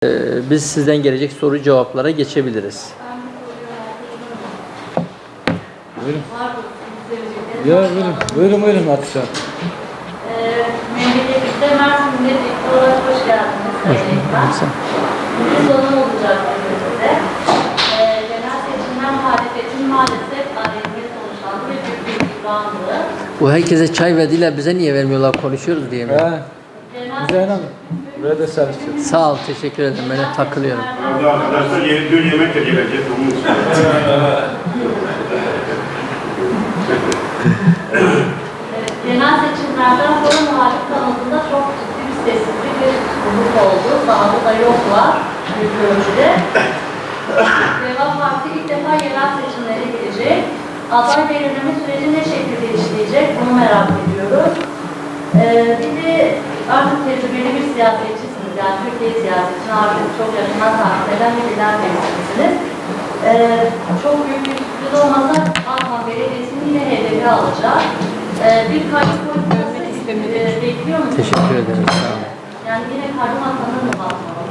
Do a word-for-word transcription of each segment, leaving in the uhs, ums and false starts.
Biz sizden gelecek soru cevaplara geçebiliriz. Buyurun. Ya buyurun, buyurun buyurun Atışa. Ee, memleketimizde Mersin Milletvekili olarak hoş geldiniz. Hoş bulduk. Bir sorun olacak önümüzde. Ee, genel seçimden muhalefetin maalesef aleyhine sonuçlandı ve büyük bir yıprandı. Bu herkese çay verdiler, bize niye vermiyorlar, konuşuyoruz diye mi? He. Bize inan. Buraya da servis yok. Sağ ol, teşekkür ederim. Ben hep takılıyorum. Orada arkadaşlar yeni dün yemek de gelecek. Onun için. Genel seçimlerden sonra muhalif kanadında çok ciddi bir sessizlik ve tutukluluk oldu. Sahada da yoklar büyük ölçüde. Deva Parti ilk defa yerel seçimlere girecek. Aday belirleme süreci ne şekilde işleyecek bunu merak ediyoruz. Ee, bir de artık tecrübeli bir siyasetçisiniz. Yani Türkiye siyasetini artık çok yakından takip eden bir lider temsilcisiniz. Ee, çok büyük bir sürpriz olmasa Adnan Belediyesi'ni yine hedefe alacak. Ee, bir kayıp politikası e, bekliyor musunuz? Teşekkür ederim. Sağ olun. Yani yine kayyum atanır mı Batman'a?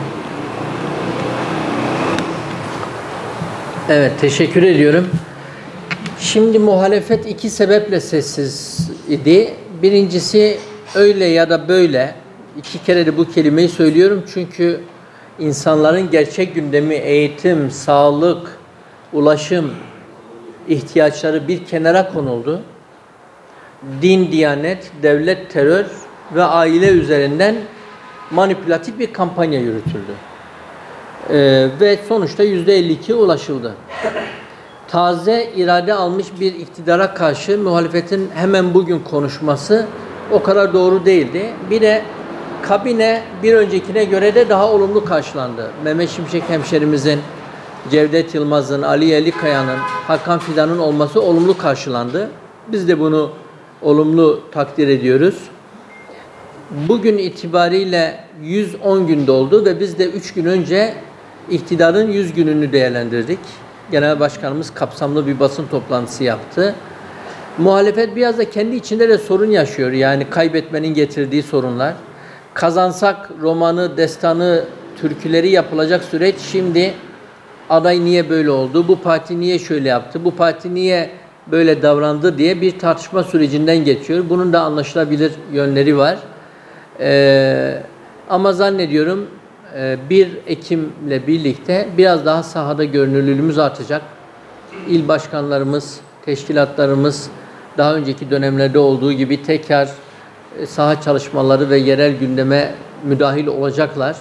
Evet, teşekkür ediyorum. Şimdi muhalefet iki sebeple sessiz idi. Birincisi öyle ya da böyle. İki kere de bu kelimeyi söylüyorum çünkü insanların gerçek gündemi eğitim, sağlık, ulaşım ihtiyaçları bir kenara konuldu. Din, diyanet, devlet, terör ve aile üzerinden manipülatif bir kampanya yürütüldü. Ee, ve sonuçta yüzde elli ikiye ulaşıldı. Taze irade almış bir iktidara karşı muhalefetin hemen bugün konuşması o kadar doğru değildi. Bir de kabine bir öncekine göre de daha olumlu karşılandı. Mehmet Şimşek hemşerimizin, Cevdet Yılmaz'ın, Ali Yerlikaya'nın, Hakan Fidan'ın olması olumlu karşılandı. Biz de bunu olumlu takdir ediyoruz. Bugün itibariyle yüz on gün doldu ve biz de üç gün önce iktidarın yüz gününü değerlendirdik. Genel Başkanımız kapsamlı bir basın toplantısı yaptı. Muhalefet biraz da kendi içinde de sorun yaşıyor. Yani kaybetmenin getirdiği sorunlar. Kazansak romanı, destanı, türküleri yapılacak süreç şimdi aday niye böyle oldu, bu parti niye şöyle yaptı, bu parti niye böyle davrandı diye bir tartışma sürecinden geçiyor. Bunun da anlaşılabilir yönleri var. Ee, ama zannediyorum bir Ekim'le birlikte biraz daha sahada görünürlüğümüz artacak. İl başkanlarımız, teşkilatlarımız daha önceki dönemlerde olduğu gibi tekrar saha çalışmaları ve yerel gündeme müdahil olacaklar.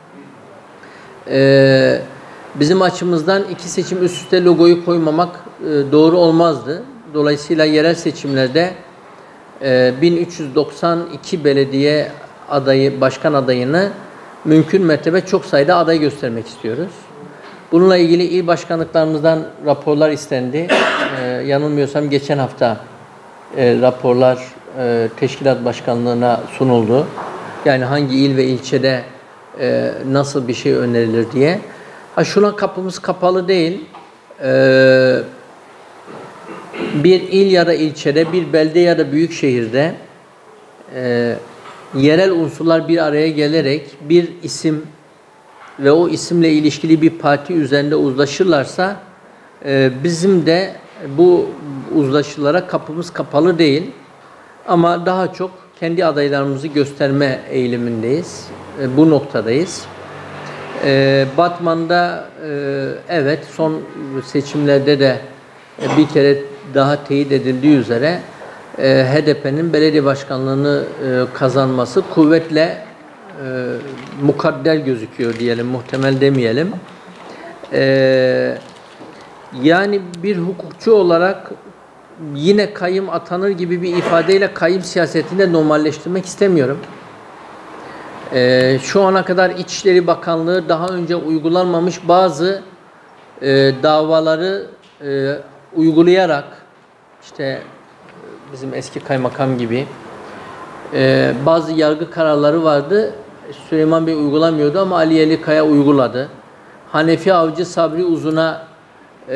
Ee, bizim açımızdan iki seçim üst üste logoyu koymamak e, doğru olmazdı. Dolayısıyla yerel seçimlerde e, bin üç yüz doksan iki belediye adayı, başkan adayını mümkün mertebe çok sayıda aday göstermek istiyoruz. Bununla ilgili il başkanlıklarımızdan raporlar istendi. Ee, yanılmıyorsam geçen hafta e, raporlar e, teşkilat başkanlığına sunuldu. Yani hangi il ve ilçede e, nasıl bir şey önerilir diye. Ha şuna kapımız kapalı değil. Ee, bir il ya da ilçede, bir belde ya da büyük şehirde e, yerel unsurlar bir araya gelerek bir isim ve o isimle ilişkili bir parti üzerinde uzlaşırlarsa e, bizim de bu uzlaşılara kapımız kapalı değil. Ama daha çok kendi adaylarımızı gösterme eğilimindeyiz. E, bu noktadayız. E, Batman'da e, evet son seçimlerde de e, bir kere daha teyit edildiği üzere e, H D P'nin belediye başkanlığını e, kazanması kuvvetle e, mukadder gözüküyor diyelim, muhtemel demeyelim. E, yani bir hukukçu olarak yine kayyım atanır gibi bir ifadeyle kayyım siyasetinde normalleştirmek istemiyorum. Ee, şu ana kadar İçişleri Bakanlığı daha önce uygulanmamış bazı e, davaları e, uygulayarak, işte bizim eski kaymakam gibi e, bazı yargı kararları vardı. Süleyman Bey uygulamıyordu ama Ali Yerlikaya uyguladı. Hanefi Avcı Sabri Uzun'a e,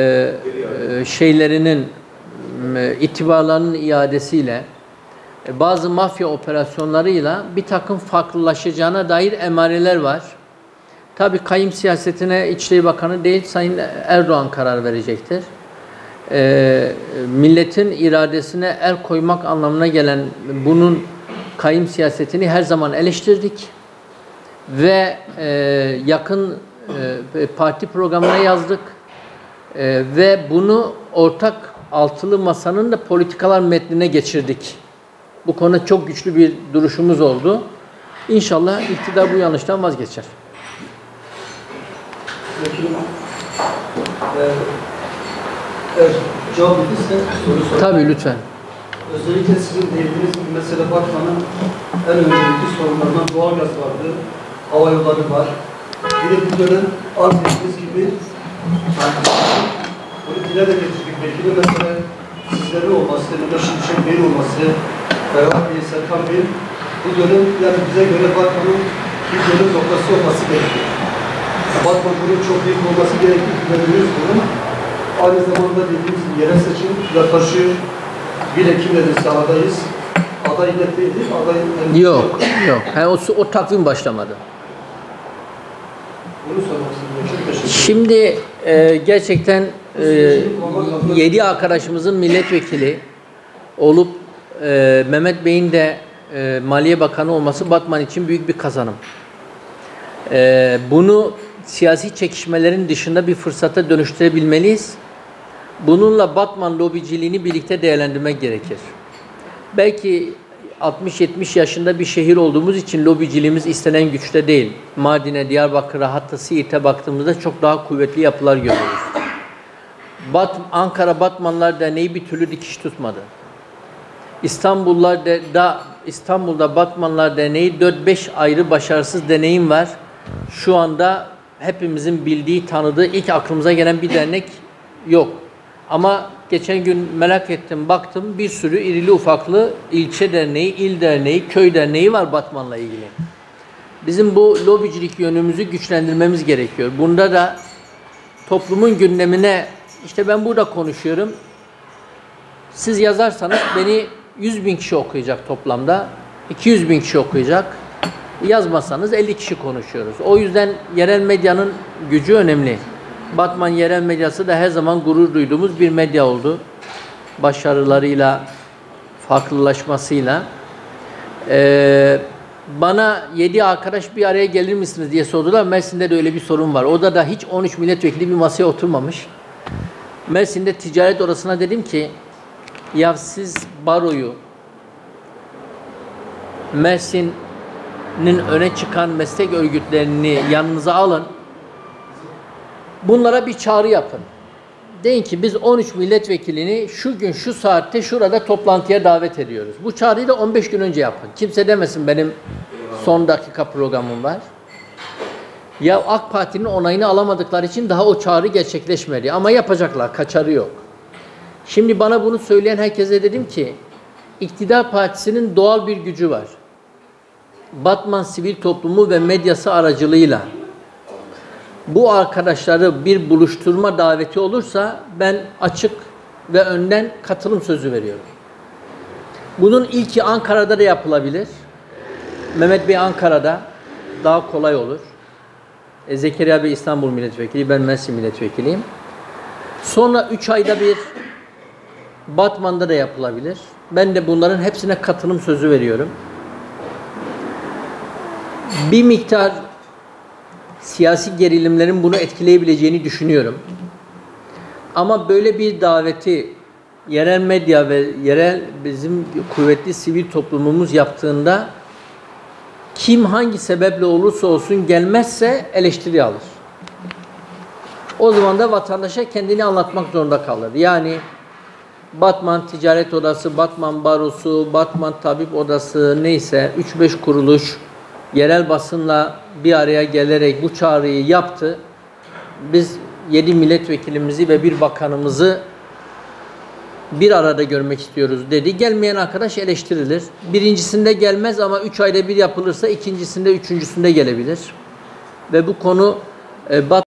e, şeylerinin e, itibarlarının iadesiyle bazı mafya operasyonlarıyla bir takım farklılaşacağına dair emareler var. Tabii kayyum siyasetine İçişleri Bakanı değil, Sayın Erdoğan karar verecektir. Ee, milletin iradesine el koymak anlamına gelen bunun kayyum siyasetini her zaman eleştirdik. Ve e, yakın e, parti programına yazdık. E, ve bunu ortak altılı masanın da politikalar metnine geçirdik. Bu konuda çok güçlü bir duruşumuz oldu. İnşallah iktidar bu yanlıştan vazgeçer. Vekilim, eğer cevap verirse soru sorayım. Tabii lütfen. Özellikle sizin değindiğiniz gibi mesela Batman'ın en önemli sorunlarından doğalgaz vardı, hava yolları var. Bir de bu dönem arz ettiğiniz gibi bunu dile de getirdik. Vekilim mesela sizlerin olması, Mehmet Şimşek Bey'in olması, Ferhat Bey, Serkan Bey'in bu dönem yani bize göre Batman'ın bir dönüm noktası olması gerekiyor. Batman bunun çok büyük olması gerektiği güveniliyoruz bunun. Aynı zamanda dediğimiz gibi yerel seçim yaklaşıyor. bir Ekim'de de sahadayız. Aday net değildir. Aday Yok, yok. Ha, o, o takvim başlamadı. Bunu sormak istiyorum. Çok teşekkür ederim. Şimdi e, gerçekten e, yedi arkadaşımızın milletvekili olup e, Mehmet Bey'in de e, Maliye Bakanı olması Batman için büyük bir kazanım. E, bunu siyasi çekişmelerin dışında bir fırsata dönüştürebilmeliyiz. Bununla Batman lobiciliğini birlikte değerlendirmek gerekir. Belki altmış yetmiş yaşında bir şehir olduğumuz için lobiciliğimiz istenen güçte değil. Mardin'e, Diyarbakır'a, hatta Siirt'e baktığımızda çok daha kuvvetli yapılar görüyoruz. Bat, Ankara Batmanlar Derneği bir türlü dikiş tutmadı. İstanbullar de, da, İstanbul'da Batmanlar Derneği dört beş ayrı başarısız deneyim var. Şu anda hepimizin bildiği, tanıdığı, ilk aklımıza gelen bir dernek yok. Ama geçen gün merak ettim, baktım bir sürü irili ufaklı ilçe derneği, il derneği, köy derneği var Batman'la ilgili. Bizim bu lobicilik yönümüzü güçlendirmemiz gerekiyor. Bunda da toplumun gündemine, işte ben burada konuşuyorum. Siz yazarsanız beni yüz bin kişi okuyacak toplamda, iki yüz bin kişi okuyacak. Yazmasanız elli kişi konuşuyoruz. O yüzden yerel medyanın gücü önemli. Batman yerel medyası da her zaman gurur duyduğumuz bir medya oldu. Başarılarıyla, farklılaşmasıyla. Ee, bana yedi arkadaş bir araya gelir misiniz diye sordular. Mersin'de de öyle bir sorun var. Orada da hiç on üç milletvekili bir masaya oturmamış. Mersin'de ticaret odasına dedim ki, ya siz baroyu, Mersin'in öne çıkan meslek örgütlerini yanınıza alın. Bunlara bir çağrı yapın. Deyin ki biz on üç milletvekilini şu gün şu saatte şurada toplantıya davet ediyoruz. Bu çağrıyı da on beş gün önce yapın. Kimse demesin benim son dakika programım var. Ya AK Parti'nin onayını alamadıkları için daha o çağrı gerçekleşmedi. Ama yapacaklar, kaçarı yok. Şimdi bana bunu söyleyen herkese dedim ki, iktidar partisinin doğal bir gücü var. Batman sivil toplumu ve medyası aracılığıyla bu arkadaşları bir buluşturma daveti olursa ben açık ve önden katılım sözü veriyorum. Bunun ilki Ankara'da da yapılabilir. Mehmet Bey Ankara'da daha kolay olur. E, Zekeriya Bey İstanbul milletvekili, ben Mersin milletvekiliyim. Sonra üç ayda bir Batman'da da yapılabilir. Ben de bunların hepsine katılım sözü veriyorum. Bir miktar siyasi gerilimlerin bunu etkileyebileceğini düşünüyorum. Ama böyle bir daveti yerel medya ve yerel bizim kuvvetli sivil toplumumuz yaptığında kim hangi sebeple olursa olsun gelmezse eleştiri alır. O zaman da vatandaşa kendini anlatmak zorunda kalır. Yani Batman Ticaret Odası, Batman Barosu, Batman Tabip Odası neyse üç beş kuruluş yerel basınla bir araya gelerek bu çağrıyı yaptı. Biz yedi milletvekilimizi ve bir bakanımızı bir arada görmek istiyoruz dedi. Gelmeyen arkadaş eleştirilir. Birincisinde gelmez ama üç ayda bir yapılırsa ikincisinde, üçüncüsünde gelebilir. Ve bu konu e, Bat